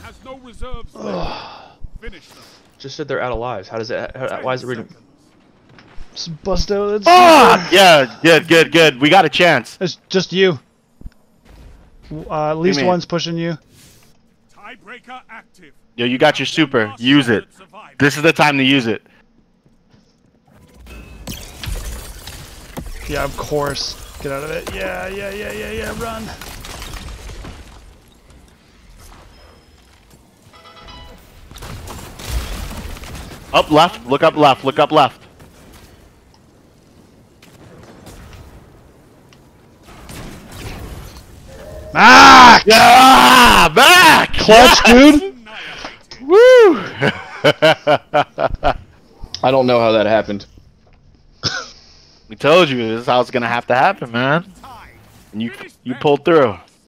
has no reserves Finish them. Just said they're out of lives. How does it? Why is it reading? Just bust out. Oh, yeah, good. We got a chance. It's just you. At least one's pushing you. Tiebreaker active. Yo, you got your super. Use it. This is the time to use it. Yeah, of course. Get out of it. Yeah. Run. Up left. Look up left. Look up left. Ah! Yeah! Back! Clutch, dude! Woo! I don't know how that happened. We told you this is how it's gonna have to happen, man. And you pulled through.